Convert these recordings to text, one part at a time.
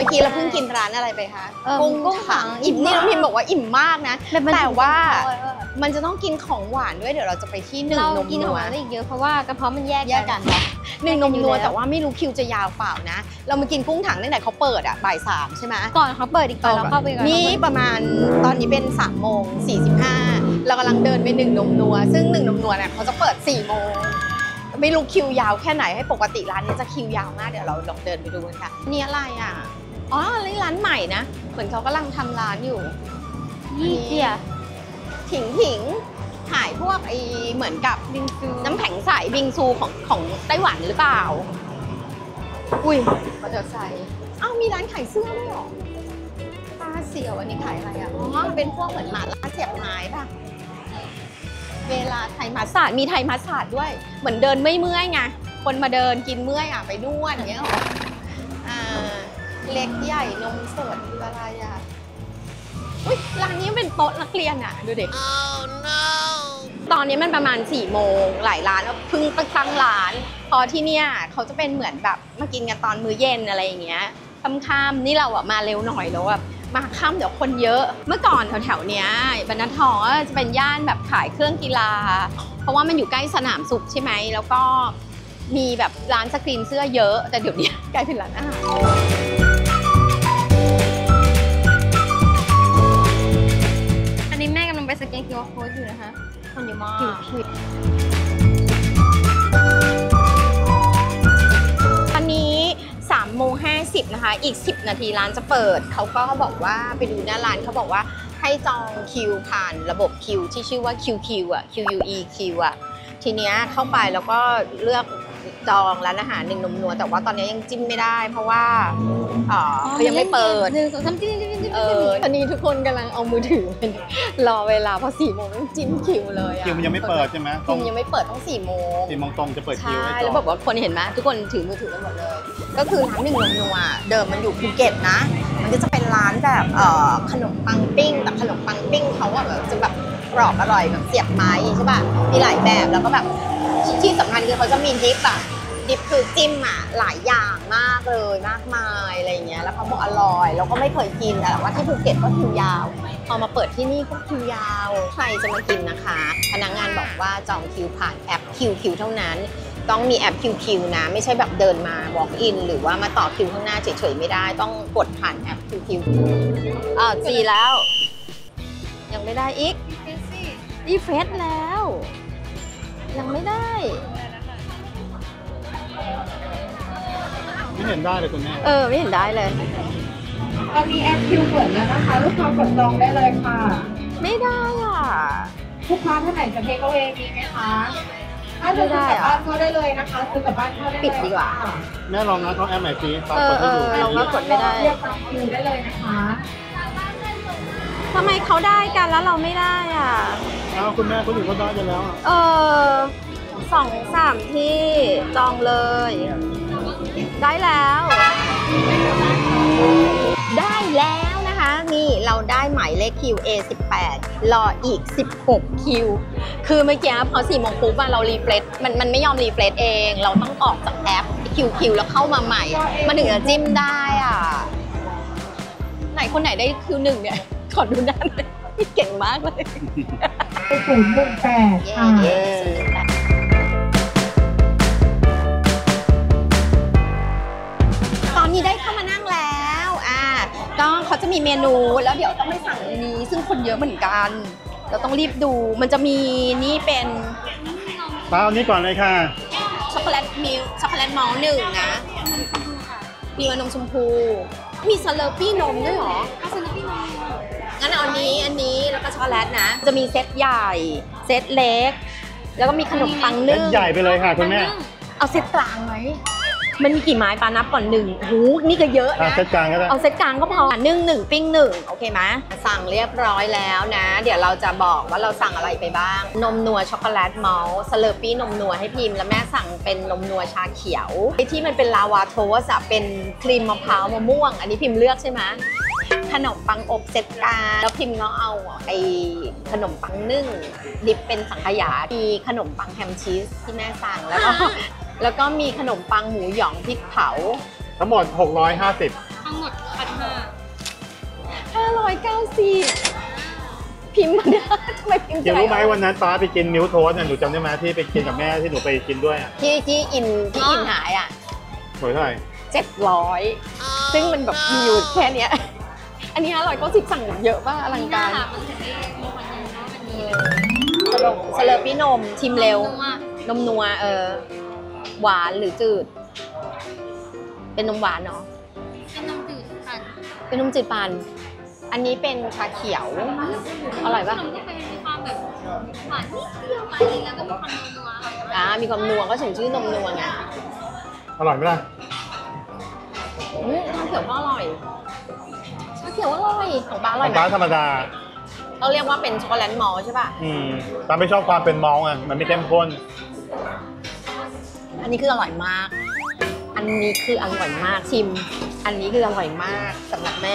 กี้เราเพิ่งกินร้านอะไรไปคะกุ้งถังอิ่มนี่น้องพิมบอกว่าอิ่มมากนะแต่ว่ามันจะต้องกินของหวานด้วยเดี๋ยวเราจะไปที่หนึ่งนมนัวกินของหวานได้อีกเยอะเพราะว่ากระเพาะมันแยกกันเนาะหนึ่งนมนัวแต่ว่าไม่รู้คิวจะยาวเปล่านะเรามากินกุ้งถังตั้งแต่เขาเปิดอ่ะบ่าย 3ใช่ไหมก่อนเขาเปิดอีกตอนเราเข้าไปก่อนนี่ประมาณตอนนี้เป็น3:45เรากำลังเดินไปหนึ่งนมนัวซึ่งหนึ่งนมนัวเนี่ยเขาจะเปิด4 โมงไม่รู้คิวยาวแค่ไหนให้ปกติร้านนี้จะคิวยาวมากเดี๋ยวเราลองเดินไปดูกันค่ะนี่อะไรอ่ะอ๋อนี่ร้านใหม่นะเหมือนเขากำลังทำร้านอยู่นี่เดียถิงขายพวกไอเหมือนกับบิงซูน้ำแข็งใสบิงซูของไต้หวันหรือเปล่าอุ้ยมอเตอร์ไซค์อ้าวมีร้านขายเสื้อด้วยหรอป้าเสี่ยวอันนี้ขายอะไรอ่ะอ๋อเป็นพวกเหมือนหมาล่าเสียบไม้ป่ะเวลาไทยมัสสาดมีไทยมัสสาดด้วยเหมือนเดินไม่เมื่อยไงคนมาเดินกินเมื่อยอ่ะไปนวดอย่างเงี้ยหรอเล็กใหญ่นมสดอะไรอ่ะอุ๊ยร้านนี้เป็นโต๊ะนักเรียนอ่ะดูดิ oh, no. ตอนนี้มันประมาณ4 โมงหลายร้านเพิ่งตั้งร้านพอที่เนี่ยเขาจะเป็นเหมือนแบบมากินกันตอนมื้อเย็นอะไรอย่างเงี้ยค่ำๆนี่เราอ่ะมาเร็วหน่อยแล้วแบบมาค่ำเดี๋ยวคนเยอะเมื่อก่อนแถวๆเนี้ยบรรทัดทองจะเป็นย่านแบบขายเครื่องกีฬาเพราะว่ามันอยู่ใกล้สนามสุขใช่ไหมแล้วก็มีแบบร้านสกรีนเสื้อเยอะแต่เดี๋ยวนี้กลายเป็นร้านอาหารอันนี้แม่กำลังไปสแกน QR Code อยู่นะคะคนเยอะมากอันนี้3:50นะคะอีก10 นาทีร้านจะเปิดเขาก็บอกว่าไปดูหน้าร้านเขาบอกว่าให้จองคิวผ่านระบบคิวที่ชื่อว่า QQ อ่ะ QUEQ อ่ะทีเนี้ยเข้าไปแล้วก็เลือกจองร้านอาหารหนึ่งนมนัวแต่ว่าตอนนี้ยังจิ้มไม่ได้เพราะว่าเขายังไม่เปิดตอนนี้ทุกคนกำลังเอามือถือรอเวลาพอ4 โมงต้องจิ้มคิวเลยคิวมันยังไม่เปิดใช่ไหมคิวยังไม่เปิดต้อง4 โมงตรงจะเปิดคิวให้แล้วแบบว่าคนเห็นไหมทุกคนถือมือถือกันหมดเลยก็คือร้านหนึ่งนมนัวเดิมมันอยู่ภูเก็ตนะมันก็จะเป็นร้านแบบขนมปังปิ้งแต่ขนมปังปิ้งเขาแบบจะแบบกรอบอร่อยแบบเสียบไม้ใช่ป่ะมีหลายแบบแล้วก็แบบที่สำคัญคือเขาจะมีดิฟอะดิฟคือจิ้มอะหลายอย่างมากเลยมากมายอะไรเงี้ยแล้วเขาบอกอร่อยเราก็ไม่เคยกินแต่ว่าที่ภูเก็ตก็คิวยาวพอมาเปิดที่นี่ก็คิวยาวใครจะมากินนะคะพนักงานบอกว่าจองคิวผ่านแอป QQ เท่านั้นต้องมีแอป QQ นะไม่ใช่แบบเดินมา walk in หรือว่ามาต่อคิวข้างหน้าเฉยๆไม่ได้ต้องกดผ่านแอป QQ จีแล้วยังไม่ได้อีกรีเฟรชแล้วยังไม่ได้ไม่เห็นได้เลยคุณแม่ไม่เห็นได้เลยตอนนี้แอปคิวเปิดแล้วนะคะลูกค้ากดจองได้เลยค่ะไม่ได้อ่ะลูกค้าท่านไหนจะเทคเอาเองมีไหมคะถ้าจะซื้อกลับบ้านเข้าได้เลยนะคะซื้อกลับบ้านเข้าได้เลยปิดดีกว่าแม่ลองนะเขาแอปไหนฟรีตอนกดให้ดูเราก็กดไม่ได้เรียกจองคิวได้เลยนะคะทำไมเขาได้กันแล้วเราไม่ได้อ่ะคุณแม่คนอื่นเขาได้กันแล้ว 2-3 ที่จองเลยได้แล้วนะคะนี่เราได้หมายเลขคิว A18 รออีก16คิวคือเมื่อกี้พอ4 โมงปุ๊บเรารีเฟรชมันไม่ยอมรีเฟรชเองเราต้องออกจากแอปคิวแล้วเข้ามาใหม่มันถึงจะจิ้มได้อ่ะไหนคนไหนได้คิว1เนี่ยขอดูด้านเลยเก่งมากเลย 018ค่ะตอนนี้ได้เข้ามานั่งแล้วก็เขาจะมีเมนูแล้วเดี๋ยวต้องไปสั่งอันนี้ซึ่งคนเยอะเหมือนกันเราต้องรีบดูมันจะมีนี่เป็นเปล่านี้ก่อนเลยค่ะช็อกโกแลตมิลช็อกโกแลตมอลต์1นะมีนมชมพูมีสเลอร์ปี้นมด้วยหรอสเลอร์ปี้นมงั้นเอาอันนี้แล้วก็ช็อกโกแลตนะจะมีเซตใหญ่เซตเล็กแล้วก็มีขนมปังนึ่งใหญ่ไปเลยค่ะคุณแม่เอาเซตกลางไหมมันมีกี่ไม้ปานับก่อนนี่ก็เยอะนะเซตกลางก็ได้เอาเซตกลางก็พอนึ่ง1ปิ้ง1โอเคไหมสั่งเรียบร้อยแล้วนะเดี๋ยวเราจะบอกว่าเราสั่งอะไรไปบ้างนมนัวช็อกโกแลตมอลต์สเลอร์ปี้นมนัวให้พิมพ์แล้วแม่สั่งเป็นนมนัวชาเขียวที่มันเป็นลาวาโทสต์เป็นครีมมะพร้าวมะม่วงอันนี้พิมพ์เลือกใช่ไหมขนมปังอบเซตกลางแล้วพิมพ์ก็เอาขนมปังนึ่งดิบเป็นสังขยามีขนมปังแฮมชีสที่แม่สั่งแล้วก็มีขนมปังหมูหยองพริกเผาทั้งหมด650 ทั้งหมด 190พิมพ์มาได้ทำไมพิมพ์เดี๋ยวรู้ไหมวันนั้นป้าไปกินมิลโทสเนี่ยหนูจำได้ไหมที่ไปกินกับแม่ที่หนูไปกินด้วยอ่ะที่อินหายอ่ะหน่วยเท่าไหร่ 700ซึ่งมันแบบมีอยู่แค่เนี้ยอันนี้590สั่งเยอะป่ะอลังการสเลอร์ปี้นมชิมเร็วนมนัวหวานหรือจืด เป็นนมหวานเนาะเป็นนมจืดค่ะเป็นนมจืดปั่นอันนี้เป็นชาเขียวอร่อยป่ะนมก็เป็นมีความแบบหวานนิดเดียวไปแล้วก็มีความนัวๆค่ะมีความนัวก็ถึงชื่อนมนัวไงอร่อยไหมล่ะชาเขียวก็อร่อยชาเขียวอร่อยของป้าอร่อยไหมป้าธรรมดาเราเรียกว่าเป็นช็อกโกแลตมอลต์ใช่ป่ะป้าไม่ชอบความเป็นมอลต์อ่ะมันไม่เข้มข้นอันนี้คืออร่อยมาก อันนี้คืออร่อยมากชิม อันนี้คืออร่อยมากสำหรับแม่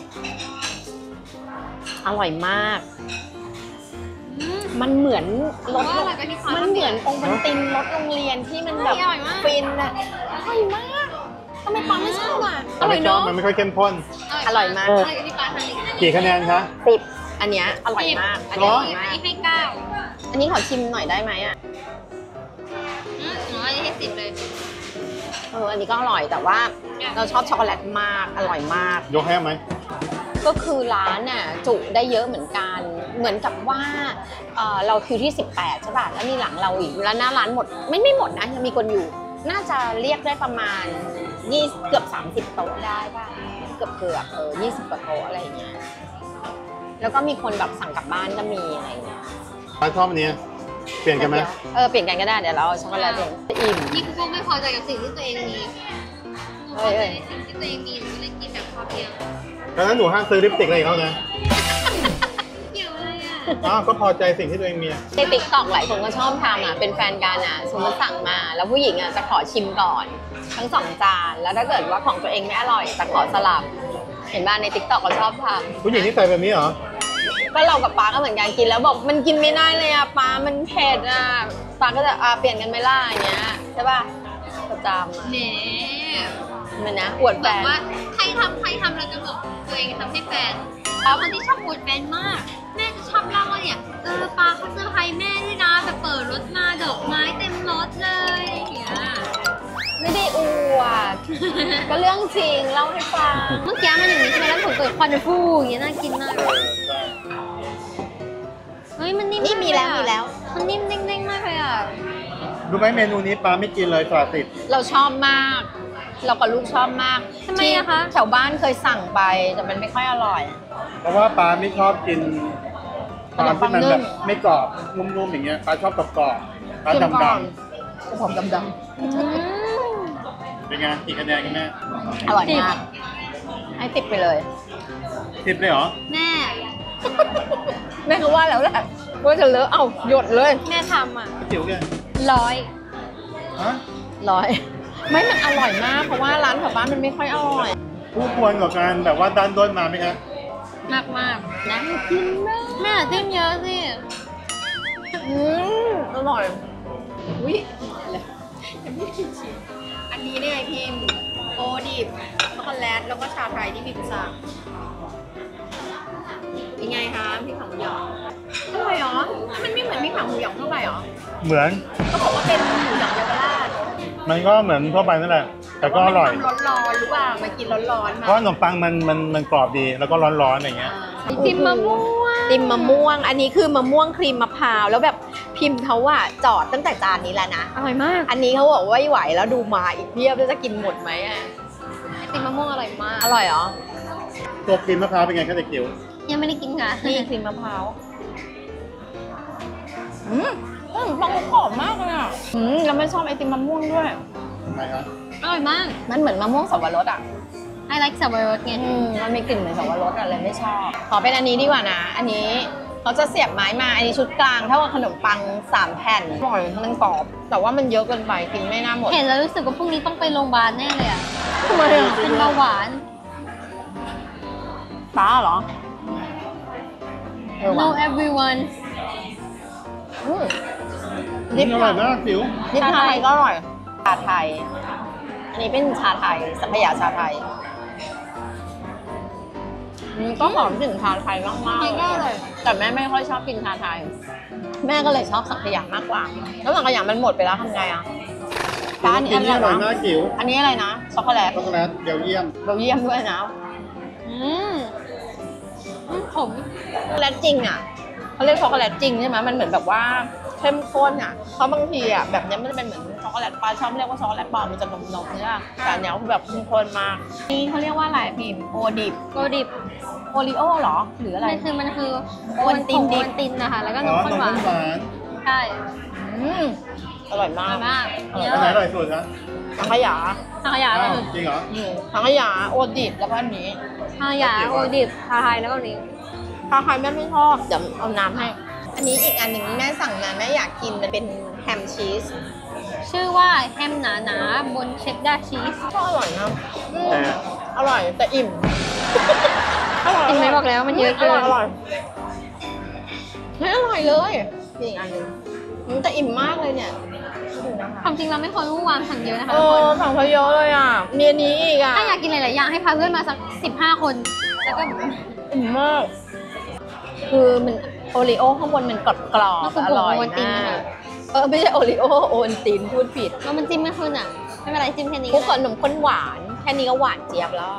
อร่อยมาก มันเหมือนรถว่าอะไรก็มีความมันเหมือนองค์บันตินรถโรงเรียนที่มันแบบอร่อยมากฟินอะอร่อยมากทำไมป้าไม่ชอบอ่ะอป้าร่อไม่ยชอบเนาะมันไม่ค่อยเข้มข้นอร่อยมากอะไรก็ที่ปลาทานอีกกี่คะแนนคะ 10อันเนี้ยอร่อยมาก อันนี้อร่อยอันมากนี้ให้เก้าอันนี้ขอชิมหน่อยได้ไหมอ่ะอันนี้ให้10เลยอันนี้ก็อร่อยแต่ว่าเราชอบช็อกโกแลตมาก อร่อยมากยกให้ไหมก็คือร้านน่ะจุได้เยอะเหมือนกัน เหมือนกับว่าเราคิวที่ 18 ใช่ป่ะ แล้วมีหลังเราอีก แล้วหน้าร้านหมด ไม่หมดนะยังมีคนอยู่ น่าจะเรียกได้ประมาณ20เกือบ30 โต๊ะได้ป่ะ เกือบ20 กว่าโต๊ะอะไรอย่างเงี้ย แล้วก็มีคนแบบสั่งกลับบ้านก็มีอะไรอย่างเงี้ยป้าชอบอันนี้เปลี่ยนกันไหมเปลี่ยนกันก็ได้ เดี๋ยวเราเอาช็อกโกแลตเองอิ่มนี่คือพวกไม่พอใจกับสิ่งที่ตัวเองมีพอใจในสิ่งที่ตัวเองมีหนูเลยกินแบบพอเพียงดังนั้นหนูห้ามซื้อลิปสติกอะไรอีกแล้วนะเกี่ยวอะไรอ่ะอ้าวก็พอใจสิ่งที่ตัวเองมีอะในติ๊กต็อกหลายคนก็ชอบทำเป็นแฟนกันสมมติสั่งมา แล้วผู้หญิงจะขอชิมก่อน ทั้ง2 จาน แล้วถ้าเกิดว่าของตัวเองไม่อร่อยจะขอสลับ เห็นบ้างในติ๊กต็อกก็ชอบทผู้หญิงที่ใส่แบบนี้เหรอำก็เรากับป้าก็เหมือนกันกินแล้วบอกมันกินไม่ได้เลยป้ามันเผ็ดป้าก็จะเปลี่ยนกันไหม่ล่ะอย่างเงี้ยใช่ป่ะประจำแหมมันนะอวดแฟแบบนว่าใครทำแล้วจะบอกตัวเองทำให้แฟนแล้วคนที่ชอบอวดแฟนมาก แม่จะชอบเล่าว่าเนี่ยปาเขาเซอร์ไพรส์แม่ด้วยนะแบบเปิดรถมาดอกไม้เต็มรถเลยอย่างเงี้ยไม่ได้อวด ก็เรื่องจริงเล่าให้ฟังเมื่อกี้มันอย่างนี้ใช่ไหมแล้วผมเกิดควันฟูอย่างเงี้ยน่ากินมากเฮ้ยมันนิ่มนี่มีแล้วากมีแล้วมันนิ่มเด้งๆมากเลยอ่ะรู้ไหมเมนูนี้ป้าไม่กินเลยสลัดติดเราชอบมาก เรากับลูกชอบมากทำไมอะคะแถวบ้านเคยสั่งไปแต่มันไม่ค่อยอร่อยเพราะว่าป้าไม่ชอบกินปลาที่มันขนมปังนึ่แบงบไม่กรอบนุ่มๆอย่างเงี้ยป้าชอบกรอบๆป้าดำผมดำๆเป็นไงกี่คะแนนกันแม่ๆอร่อยมาก ให้10ไปเลย 10เลยเหรอแม่แม่ก็ว่าแล้วแหละว่าจะเลอะหยดเลยแม่ทำอ่ะจิ๋วเนี่ย 100 ฮะไม่มันอร่อยมากเพราะว่าร้านแถวบ้านมันไม่ค่อยอร่อยผู้ควรกับการแบบว่าด้านด้นมาไหมครับมากนะกินมากๆแม่จิ้มเยอะสิอร่อยอุ้ยอันนี้เนี่ยพิมพ์โอดิบช็อกโกแลตแล้วก็ชาไทยที่พิมพ์สั่งเป็นไงคะพี่ขังหมูหยองอร่อยเหรอมันไม่เหมือนพี่ขังหมูหยองเท่าไหร่เหรอเหมือนก็บอกว่าเป็นหมูหยองเยาวราชมันก็เหมือนทั่วไปนั่นแหละ แต่ก็อร่อยมันทำร้อนๆหรือเปล่ามากินร้อนๆเพราะขนมปังมันกรอบดีแล้วก็ร้อนๆอย่างเงี้ยติมมะม่วงติมมะม่วง อันนี้คือมะม่วงครีมมะพร้าวแล้วแบบพิมพ์เขาว่าจอดตั้งแต่จานนี้แล้วนะอร่อยมากอันนี้เขาบอกว่าไม่ไหวแล้วดูมาอีกเพียบจะกินหมดไหมอ่ะไอติมมะม่วงอร่อยมากอร่อยเหรอตัวครีมมะพร้าวเป็นไงคะเด็กจิ๋วยังไม่ได้กินค่ะนี่ครีมมะพร้าวฟังกรอบมากเลยอ่ะแล้วไม่ชอบไอติมมะม่วงด้วยทำไมครับอร่อยมากมันเหมือนมะม่วงสับปะรดอ่ะ I like สับปะรดไงมันมีกลิ่นเหมือนสับปะรดอะเลยไม่ชอบ ขอเป็นอันนี้ดีกว่านะ อันนี้เขาจะเสียบไม้มา อันนี้ชุดกลางเท่ากับขนมปัง3 แผ่นอร่อยมันกรอบ แต่ว่ามันเยอะเกินไปกินไม่น่าหมดเห็นแล้วรู้สึกว่าพรุ่งนี้ต้องไปโรงพยาบาลแน่เลยอ่ะทำไมอะเป็นเบาหวานป้าเหรอ No ว่ะ everyone ลิปอร่อยมากจิ๋วลิปชาไทยก็อร่อย ชาไทย อันนี้เป็นชาไทย สังขยาชาไทยก็หอมถึงชาไทยมากๆก็เลยแต่แม่ไม่ค่อยชอบกินชาไทย แม่ก็เลยชอบสังขยามากกว่า แล้วสังขยามันหมดไปแล้วทำไงอ่ะร้านนี้กิอันนนี่นี้อร่อยนะมากจิ๋วอันนี้อะไรนะช็อกโกแลตช็อกโกแลตเบลเยียมเบลเยียมด้วยนะขมช็อกโกแลตจริงอ่ะเขาเรียกช็อกโกแลตจริงใช่ไหมมันเหมือนแบบว่าเข้มข้นอ่ะเพราะบางทีอ่ะแบบนี้มันจะเป็นเหมือนช็อกโกแลตปลาชอบเรียกว่าช็อกโกแลตปลอมมันจะนมๆเนี่ยแต่อันเนี้ยแบบเข้มข้นมากนี่เขาเรียกว่าอะไรพิมโอดิบโกดิบโอริโอเหรอหรืออะไรมันคือโอวัลตินดิบโอวัลตินนะคะแล้วก็อ๋นอมนข้นมหวานข้นหวานใช่อร่อยอมาร่กอยมากอร่อยอันไหนอร่อยสุดนะสังขยาทางขยะก็อ้าวคือจริงเหรอสังขยาโอดิบแล้วก็อันนี้ทางขยะโกดิบชาไทยแล้วก็นี้ถ้าใครแม่ไม่ชอบเดี๋ยวเอาน้ำให้ อันนี้อีกอันหนึ่งแม่สั่งมาแม่อยากกินมันเป็นแฮมชีสชื่อว่าแฮมหนาๆบนเชดดาร์ชีสก็อร่อยนะแต่อร่อยแต่อิ่มอร่อยกินไม่บอกแล้วมันเยอะเกินอร่อยไม่อร่อยเลยนี่อีกอันหนึงแต่อิ่มมากเลยเนี่ยดูนะคะความจริงเราไม่ควรวางสั่งเยอะนะคะเอทุกคอน สั่งเขาเยอะเลยอ่ะมีอันนี้อีกอ่ะถ้าอยากกินหลายๆอย่างให้พาเพื่อนมาสัก15 คน แล้วก็อิ่มมาก คือมันโอริโอข้างบนมันกรอบๆอร่อยมากไม่ใช่โอริโอโอนตินพูดผิดแล้วมันจิ้มไม่ขึ้นอ่ะ ไม่เป็นไรจิ้มแค่นี้คุก็กกับได้นมข้นหวานแค่นี้ก็หวานเจี๊ยบแล้ว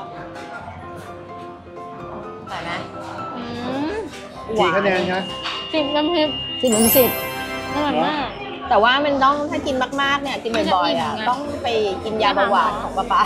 ใส่ไหมอืมกี่คะแนนคะ 10 น้ำพริก 10/10 อร่อยมากแต่ว่ามันต้องถ้ากินมากๆเนี่ยกินบ่อยๆอ่ะมันจะอิ่มไงต้องไปกินยาเบาหวานของป้า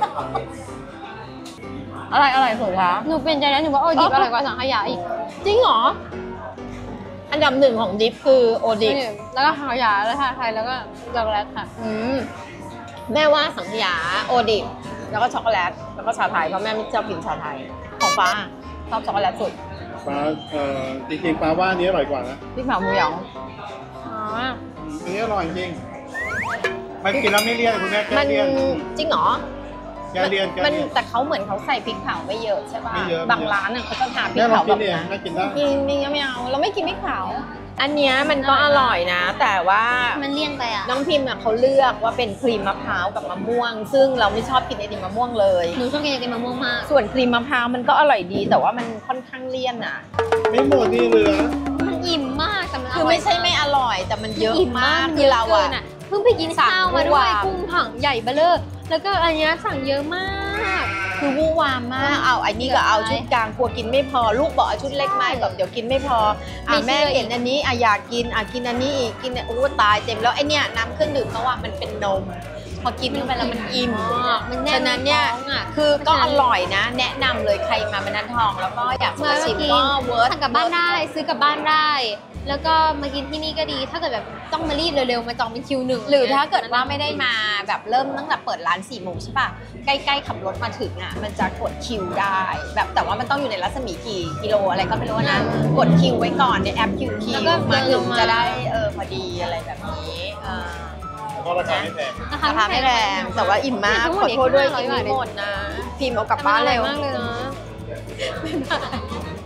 อะไรสุดคะหนูเปลี่ยนใจแล้วหนูว่าโอดิบอร่อยกว่าสังขยาอีกจริงเหรอ อันดับหนึ่งของดิฟคือโอดิฟแล้วก็สังขยาแล้วชาไทยแล้วก็ช็อกโกแลตค่ะแม่ว่าสังขยาโอดิฟแล้วก็ช็อกโกแลตแล้วก็ชาไทยเพราะแม่ไม่ชอบกินชาไทยของฟ้าชอบช็อกโกแลตสุดปลาจริงๆปลาว่าอันนี้อร่อยกว่านะพริกเผาหมูหยองอ๋ออันนี้อร่อยจริงไม่กินแล้วไม่เลี่ยนคุณแม่แก้มันเลี่ยนจริงเหรอแก้เลี่ยนแก้มันเลี่ยนแต่เขาเหมือนเขาใส่พริกเผาไม่เยอะใช่ป่ะไม่เยอะบางร้านอ่ะเขาจะทาพริแม่กลองเผากินดิแม่กินได้กินนี่ก็ไม่เอาเราไม่กินพริกเผาอันเนี้ยมันก็อร่อยนะ แต่ว่ามันเลี่ยนไปอ่ะน้องพิมพ์อ่ะเขาเลือกว่าเป็นครีมมะพร้าวกับมะม่วง ซึ่งเราไม่ชอบกินไอติมมะม่วงเลยหนูชอบกินไอติมมะม่วงมากส่วนครีมมะพร้าวมันก็อร่อยดี แต่ว่ามันค่อนข้างเลี่ยนอ่ะไม่หมดนี่เหลือมันอิ่มมากแต่มันคือไม่ใช่ไม่อร่อย แต่มันเยอะอิ่มมามาก กคือเรากิอ่ะนเพิ่งไปกินข้าวมาด้วยสั่งกุ้งถังใหญ่เบ้อเร่อแล้วก็อันเนี้ยสั่งเยอะมากคือวู่วามมากเอาไอ้นี่ก็เอาชุดกลางกลัวกินไม่พอ ลูกบอกเอาชุดเล็กไหมแบบเดี๋ยวกินไม่พอไม่เชื่แม่อเห็นอันนี้อยากกินกินอันนี้อีกกินโอ้ตายเต็มแล้วไอเนี้ยน้ำเครื่องดื่มเพราะว่ามันเป็นนม พอกินเข้าไปแล้วมันอิ่มมันแน่นฉะนั้นเนี่ยท้องอ่ะคือก็อร่อยนะ แนะนำเลยใครมาบรรทัดทอง แล้วก็อยากมามาชิมกินก็เวิร์สั่งกลับบ้านได้ซื้อกลับบ้านได้ แล้วก็มากินที่นี่ก็ดี ถ้าเกิดแบบต้องมารีบเร็วๆมาจองเป็นคิวหนึ่งหรือถ้าเกิดว่าไม่ได้มาแบบเริ่มตั้งแต่เปิดร้าน4 โมงใช่ป่ะใกล้ๆขับรถมาถึงอ่ะมันจะกดคิวได้ แบบแต่ว่ามันต้องอยู่ในรัศมีกี่กิโลอะไรก็ไม่รู้นะกดคิวไว้ก่อนในแอปคิวแล้วก็มาถึงเดินลงมาจะได้พอดีอะไรแบบนี้แล้วก็ราคาไม่แพงราคาไม่แรงแต่ว่าอิ่มมากขอโทษด้วยกินไม่หมดนะพิมพ์เอากลับบ้านเร็วมากเลยนะ